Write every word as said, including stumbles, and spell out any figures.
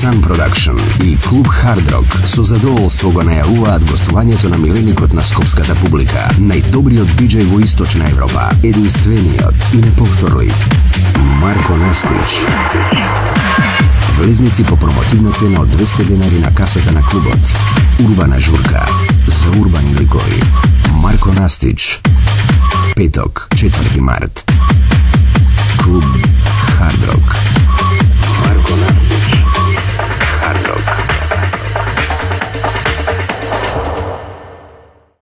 Sun Production и клуб Hard Rock со задоволство го најавуваат гостувањето на миленикот на скопската публика, најдобриот диџеј во Источна Европа, единствениот и неповторлив Марко Настич. Влезници по промотивна цена од двесте денари на касата на клубот. Урбана журка за урбани ликови. Марко Настич. Петок, четврти март. Клуб